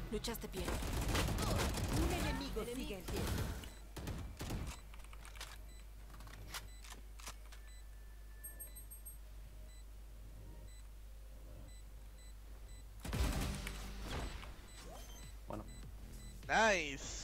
Luchaste bien. Un enemigo sigue en pie. Bueno. Nice.